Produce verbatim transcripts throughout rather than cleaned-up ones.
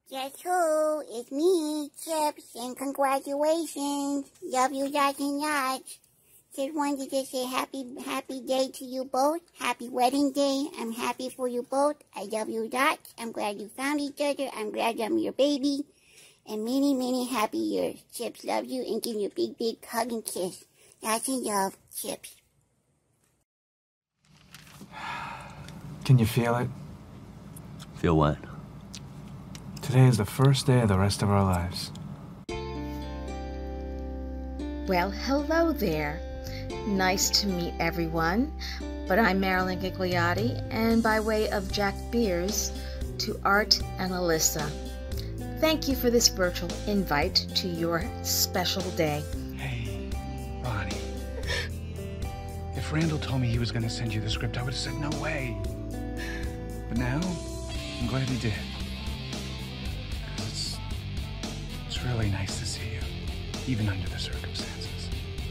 Guess who? It's me, Chips, and congratulations. Love you lots and lots. Just wanted to say happy, happy day to you both. Happy wedding day. I'm happy for you both. I love you lots. I'm glad you found each other. I'm glad I'm your baby. And many, many happy years. Chips loves you and give you a big, big hug and kiss. Lots of love, Chips. Can you feel it? Feel what? Today is the first day of the rest of our lives. Well, hello there. Nice to meet everyone. But I'm Marilyn Ghigliotti, and by way of Jack Beers, to Art and Alyssa, thank you for this virtual invite to your special day. Hey, Ronnie. If Randall told me he was going to send you the script, I would have said no way. But now, I'm glad he did. Because it's, it's really nice to see you, even under the circumstances.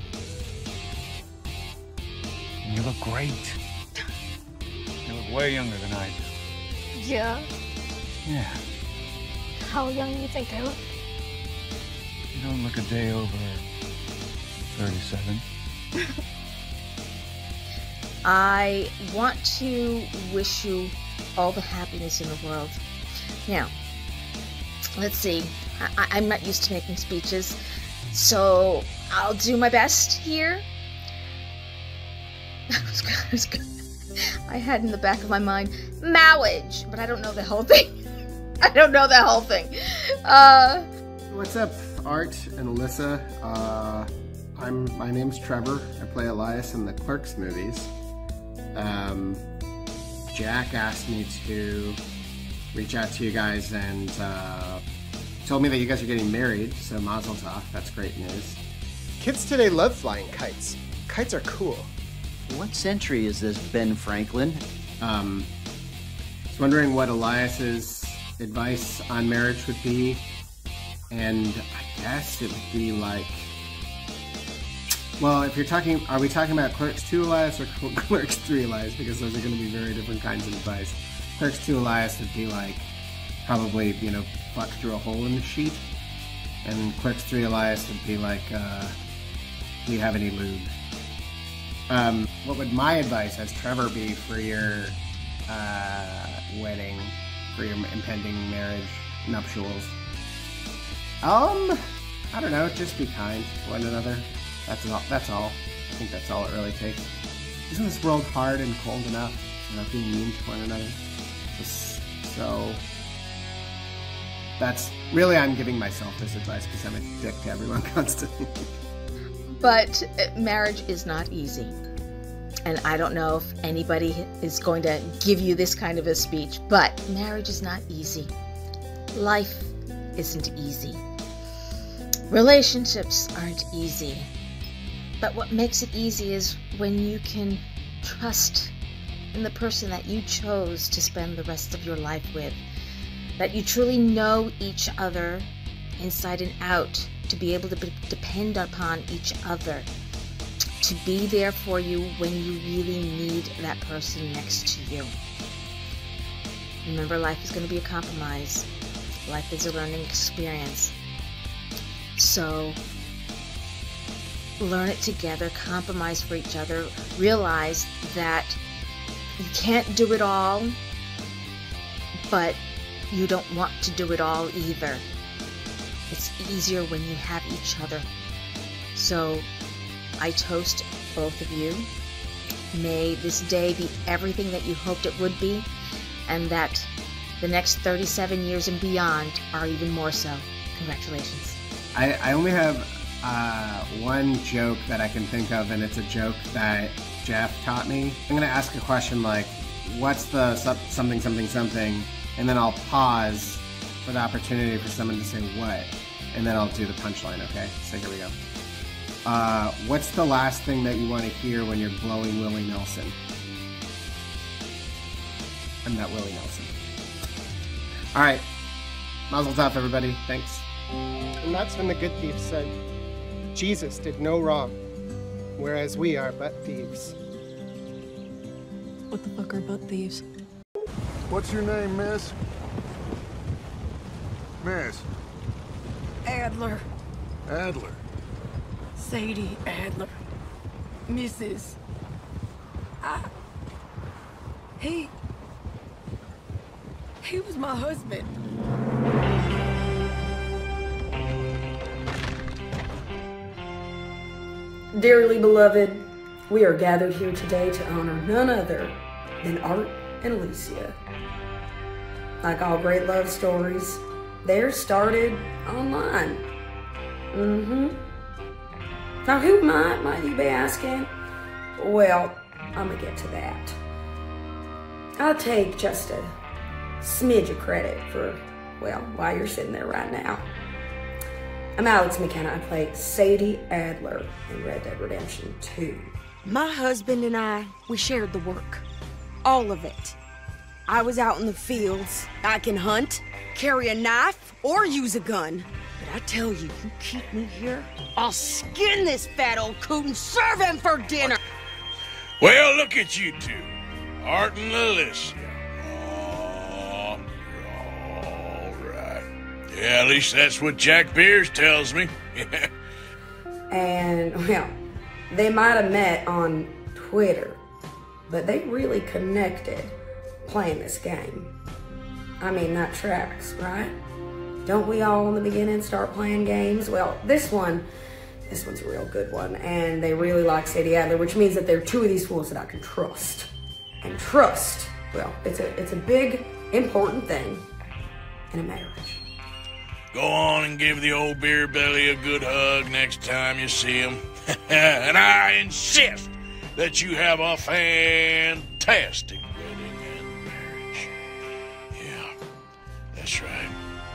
And you look great. You look way younger than I do. Yeah. Yeah. How young do you think I look? You don't look a day over thirty-seven. I want to wish you all the happiness in the world. Now, let's see. I I'm not used to making speeches, so I'll do my best here. I was gonna, I was gonna, I had in the back of my mind marriage, but I don't know the whole thing. I don't know the whole thing. Uh, What's up, Art and Alyssa? Uh, I'm my name's Trevor. I play Elias in the Clerks movies. Um, Jack asked me to reach out to you guys and uh, told me that you guys are getting married, so mazel tov. That's great news. Kids today love flying kites. Kites are cool. What century is this, Ben Franklin? Um, I was wondering what Elias's advice on marriage would be, and I guess it would be like, well, if you're talking, are we talking about Clerks two Elias or Clerks three Elias? Because those are going to be very different kinds of advice. Clerks two Elias would be like, probably, you know, fuck through a hole in the sheet. And Clerks three Elias would be like, uh, do you have any lube? Um, what would my advice as Trevor be for your uh, wedding, for your impending marriage, nuptials? Um, I don't know, just be kind to one another. That's all. That's all. I think that's all it really takes. Isn't this world hard and cold enough without being mean to one another? Just, so that's really, I'm giving myself this advice because I'm a dick to everyone constantly. but marriage is not easy. And I don't know if anybody is going to give you this kind of a speech, but marriage is not easy. Life isn't easy. Relationships aren't easy. But what makes it easy is when you can trust in the person that you chose to spend the rest of your life with. That you truly know each other inside and out, to be able to be, depend upon each other, to be there for you when you really need that person next to you. Remember, life is going to be a compromise. Life is a learning experience. So learn it together, compromise for each other, realize that you can't do it all, but you don't want to do it all either. It's easier when you have each other. So I toast both of you. May this day be everything that you hoped it would be, and that the next thirty-seven years and beyond are even more so. Congratulations. I, I only have uh, one joke that I can think of, and it's a joke that Jeff taught me. I'm going to ask a question like, what's the something, something, something, and then I'll pause for the opportunity for someone to say what, and then I'll do the punchline, okay? So here we go. Uh, what's the last thing that you want to hear when you're blowing Willie Nelson? I'm not Willie Nelson. All right. Mazel tov, everybody. Thanks. And that's when the good thief said, Jesus did no wrong, whereas we are but thieves. What the fuck are butt thieves? What's your name, miss? Miss. Adler. Adler. Sadie Adler. Missus I... He... He was my husband. Dearly beloved, we are gathered here today to honor none other than Art and Alicia. Like all great love stories, theirs started online. Mm-hmm. Now who might, might you be asking? Well, I'm gonna get to that. I'll take just a smidge of credit for, well, why you're sitting there right now. I'm Alex McKenna. I play Sadie Adler in Red Dead Redemption two. My husband and I, we shared the work. All of it. I was out in the fields. I can hunt, carry a knife, or use a gun. But I tell you, you keep me here, I'll skin this fat old coot and serve him for dinner. Well, look at you two. Art and Alicia. Oh, you're all right. Yeah, at least that's what Jack Beers tells me. And, well, they might have met on Twitter, but they really connected playing this game. I mean, that tracks, right? Don't we all in the beginning start playing games? Well, this one, this one's a real good one, and they really like Sadie Adler, which means that there are two of these fools that I can trust. And trust, well, it's a, it's a big, important thing in a marriage. Go on and give the old beer belly a good hug next time you see him. And I insist that you have a fantastic wedding and marriage. Yeah, that's right.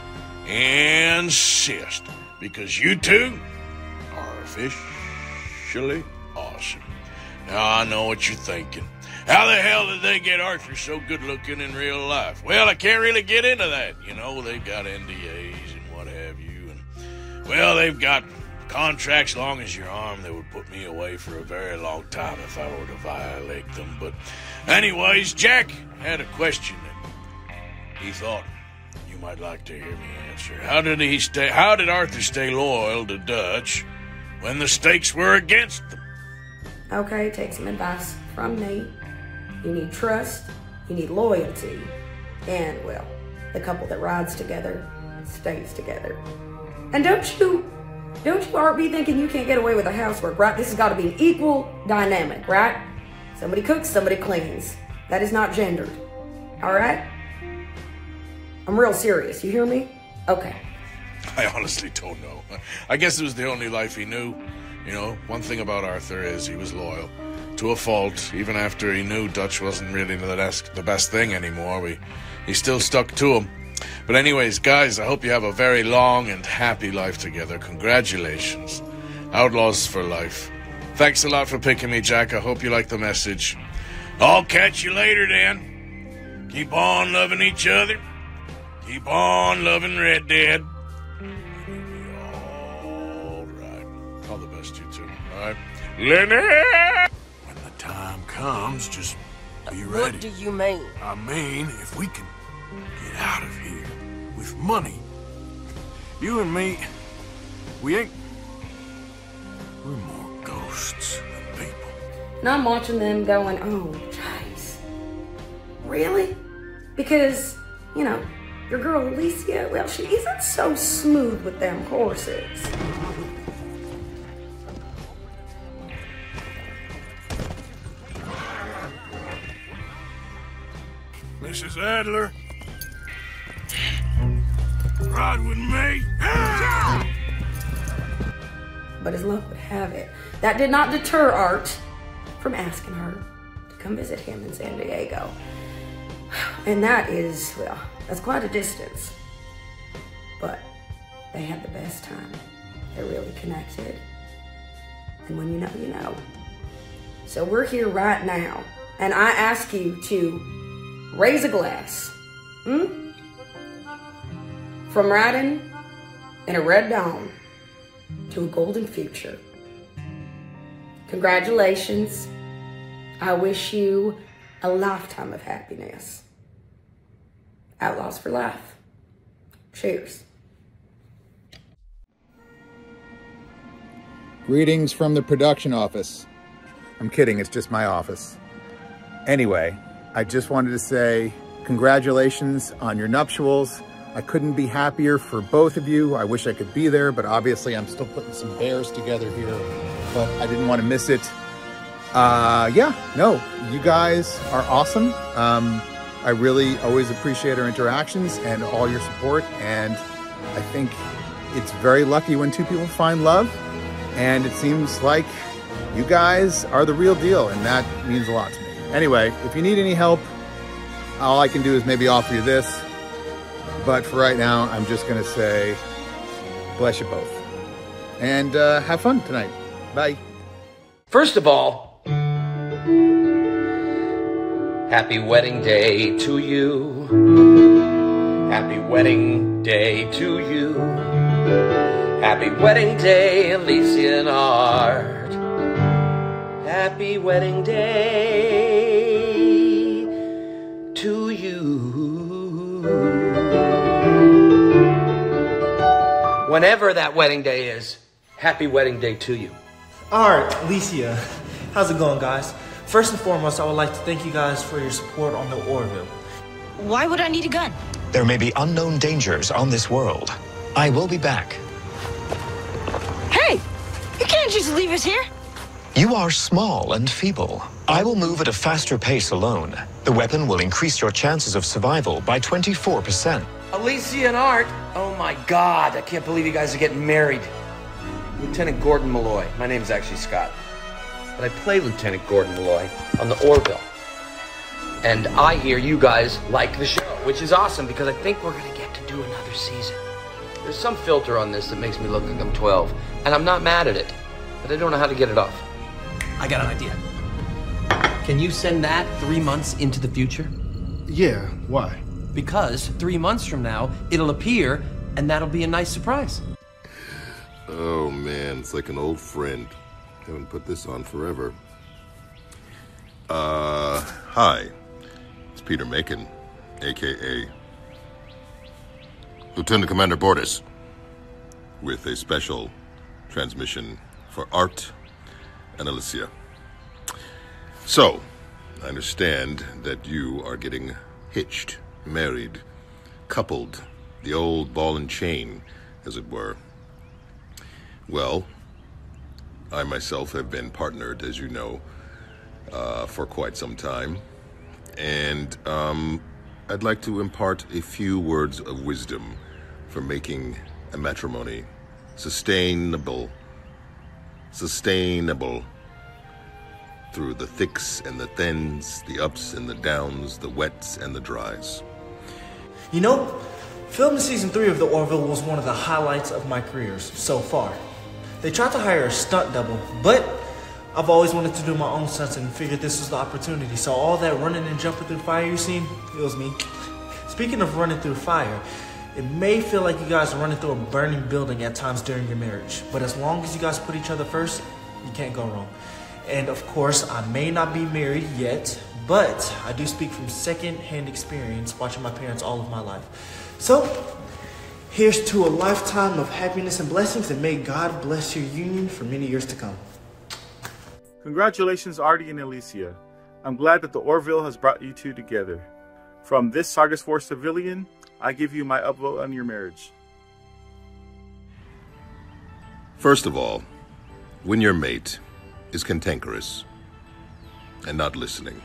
Insist, because you two are officially awesome. Now I know what you're thinking. How the hell did they get Arthur so good looking in real life? Well, I can't really get into that. You know, they've got N D As and what have you. And, well, they've got contracts long as your arm that would put me away for a very long time if I were to violate them. But anyways, Jack had a question that he thought you might like to hear me answer. How did he stay? How did Arthur stay loyal to Dutch when the stakes were against them? Okay, take some advice from me. You need trust, you need loyalty, and, well, the couple that rides together stays together. And don't you, don't you, Art, be thinking you can't get away with the housework, right? This has got to be an equal dynamic, right? Somebody cooks, somebody cleans. That is not gendered, all right? I'm real serious, you hear me? Okay. I honestly don't know. I guess it was the only life he knew. You know, one thing about Arthur is he was loyal. To a fault, even after he knew Dutch wasn't really the best, the best thing anymore. We, he still stuck to him. But anyways, guys, I hope you have a very long and happy life together. Congratulations. Outlaws for life. Thanks a lot for picking me, Jack. I hope you like the message. I'll catch you later, then. Keep on loving each other. Keep on loving Red Dead. All right. All the best, you two. All right. Lenny! Time comes, just be ready. What do you mean? I mean, if we can get out of here with money, you and me, we ain't... We're more ghosts than people. And I'm watching them going, oh, jeez. Really? Because, you know, your girl Alicia, well, she isn't so smooth with them horses. Missus Adler, ride with me. But as luck would have it, that did not deter Art from asking her to come visit him in San Diego. And that is, well, that's quite a distance. But they had the best time. They're really connected. And when you know, you know. So we're here right now, and I ask you to raise a glass, hmm? From riding in a red dawn to a golden future. Congratulations. I wish you a lifetime of happiness. Outlaws for life. Cheers. Greetings from the production office. I'm kidding, it's just my office. Anyway, I just wanted to say congratulations on your nuptials. I couldn't be happier for both of you. I wish I could be there, but obviously I'm still putting some bears together here, but I didn't want to miss it. Uh, yeah, no, you guys are awesome. Um, I really always appreciate our interactions and all your support, and I think it's very lucky when two people find love, and it seems like you guys are the real deal, and that means a lot to me. Anyway, if you need any help, all I can do is maybe offer you this, but for right now, I'm just gonna say, bless you both. And uh, have fun tonight. Bye. First of all, happy wedding day to you. Happy wedding day to you. Happy wedding day, Alicia and Art. Happy wedding day to you. Whenever that wedding day is, happy wedding day to you. Art, Alicia, how's it going, guys? First and foremost, I would like to thank you guys for your support on the Orville. Why would I need a gun? There may be unknown dangers on this world. I will be back. Hey! You can't just leave us here! You are small and feeble. I will move at a faster pace alone. The weapon will increase your chances of survival by twenty-four percent. Alicia and Art, oh my God, I can't believe you guys are getting married. Lieutenant Gordon Malloy, my name's actually Scott, but I play Lieutenant Gordon Malloy on the Orville. And I hear you guys like the show, which is awesome because I think we're gonna get to do another season. There's some filter on this that makes me look like I'm twelve, and I'm not mad at it, but I don't know how to get it off. I got an idea. Can you send that three months into the future? Yeah, why? Because three months from now, it'll appear, and that'll be a nice surprise. Oh man, it's like an old friend. Haven't put this on forever. Uh, hi. It's Peter Macon, a k a. Lieutenant Commander Bordas, with a special transmission for Art and Alicia. So, I understand that you are getting hitched, married, coupled, the old ball and chain, as it were. Well, I myself have been partnered, as you know, uh, for quite some time. And um, I'd like to impart a few words of wisdom for making a matrimony sustainable, sustainable through the thicks and the thins, the ups and the downs, the wets and the dries. You know, filming season three of The Orville was one of the highlights of my careers so far. They tried to hire a stunt double, but I've always wanted to do my own stunts and figured this was the opportunity. So all that running and jumping through fire you seen, it was me. Speaking of running through fire, it may feel like you guys are running through a burning building at times during your marriage, but as long as you guys put each other first, you can't go wrong. And of course, I may not be married yet, but I do speak from second-hand experience watching my parents all of my life. So, here's to a lifetime of happiness and blessings, and may God bless your union for many years to come. Congratulations, Artie and Alicia. I'm glad that the Orville has brought you two together. From this Sargas four civilian, I give you my upvote on your marriage. First of all, when your mate is cantankerous and not listening,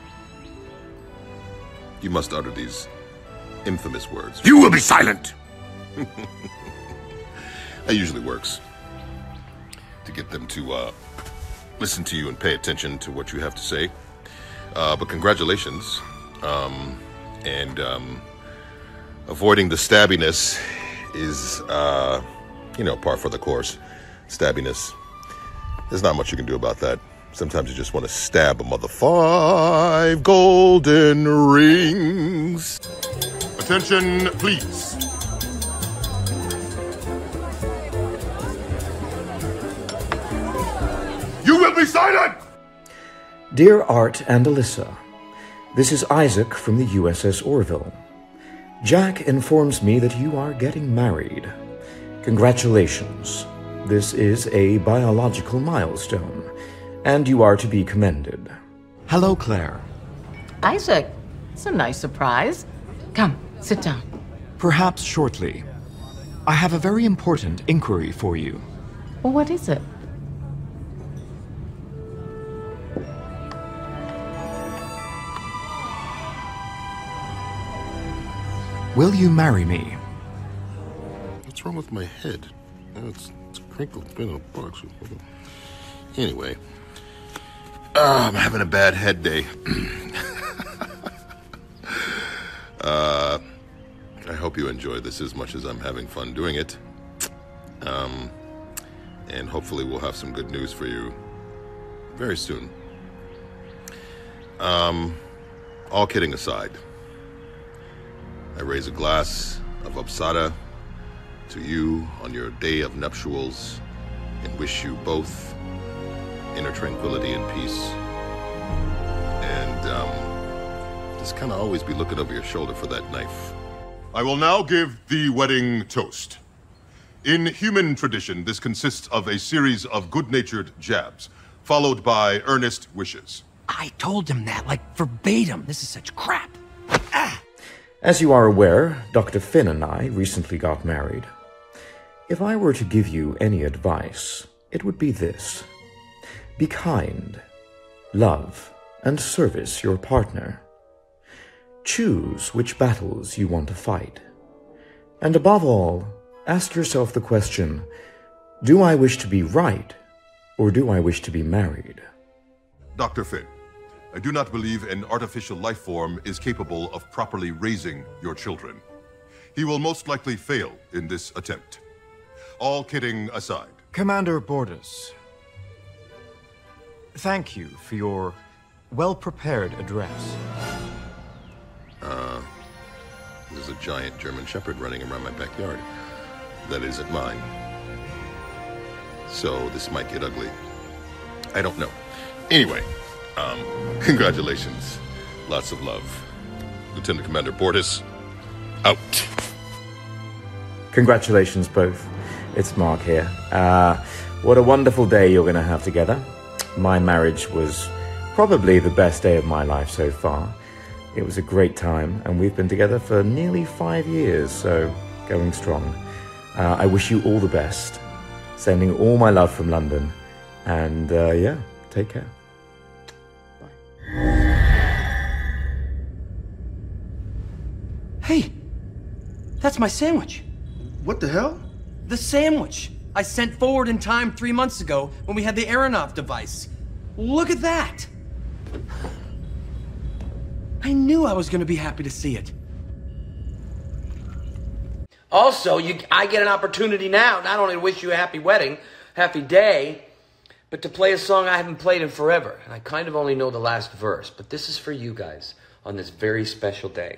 you must utter these infamous words. You will be silent! That usually works to get them to uh, listen to you and pay attention to what you have to say. Uh, but congratulations. Um, and um, avoiding the stabbiness is, uh, you know, par for the course. Stabbiness. There's not much you can do about that. Sometimes you just want to stab a mother. Five golden rings. Attention, please. You will be silent! Dear Art and Alyssa, this is Isaac from the U S S Orville. Jack informs me that you are getting married. Congratulations. This is a biological milestone, and you are to be commended. Hello, Claire. Isaac, it's a nice surprise. Come, sit down. Perhaps shortly. I have a very important inquiry for you. Well, what is it? Will you marry me? What's wrong with my head? Oh, it's, it's crinkled. It's been in a box. Anyway. Uh, I'm having a bad head day. uh, I hope you enjoy this as much as I'm having fun doing it. Um, and hopefully we'll have some good news for you very soon. Um, all kidding aside, I raise a glass of absada to you on your day of nuptials and wish you both inner tranquility and peace. And um, just kind of always be looking over your shoulder for that knife. I will now give the wedding toast. In human tradition, this consists of a series of good-natured jabs, followed by earnest wishes. I told him that, like, verbatim. This is such crap. As you are aware, Doctor Finn and I recently got married. If I were to give you any advice, it would be this. Be kind, love, and service your partner. Choose which battles you want to fight. And above all, ask yourself the question, do I wish to be right, or do I wish to be married? Doctor Finn, I do not believe an artificial life form is capable of properly raising your children. He will most likely fail in this attempt. All kidding aside. Commander Bordus, thank you for your well-prepared address. Uh, there's a giant German Shepherd running around my backyard. That isn't mine. So this might get ugly. I don't know. Anyway, um, congratulations. Lots of love. Lieutenant Commander Bordus, out. Congratulations both. It's Mark here. Uh, what a wonderful day you're going to have together. My marriage was probably the best day of my life so far. It was a great time, and we've been together for nearly five years, so going strong. Uh, I wish you all the best. Sending all my love from London. And, uh, yeah, take care. Hey, that's my sandwich. What the hell? The sandwich I sent forward in time three months ago when we had the Aronoff device. Look at that. I knew I was going to be happy to see it. Also, you, I get an opportunity now, not only to wish you a happy wedding, happy day, but to play a song I haven't played in forever. And I kind of only know the last verse, but this is for you guys on this very special day.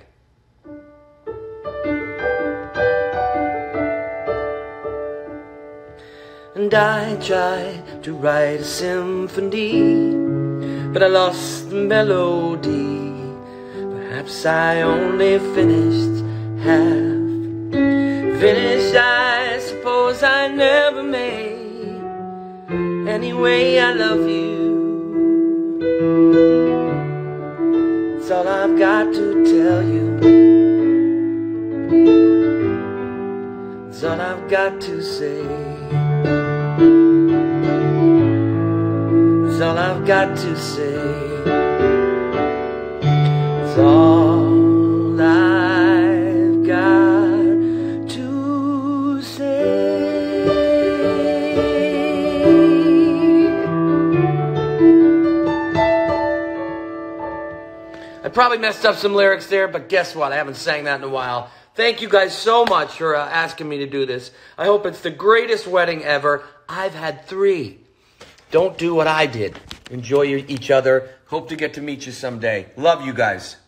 And I tried to write a symphony, but I lost the melody. Perhaps I only finished half. Finished, I suppose I never made. Anyway, I love you. It's all I've got to tell you. It's all I've got to say. It's all I've got to say. It's all I've got to say. I probably messed up some lyrics there, but guess what? I haven't sang that in a while. Thank you guys so much for uh, asking me to do this. I hope it's the greatest wedding ever. I've had three. Don't do what I did. Enjoy your, each other. Hope to get to meet you someday. Love you guys.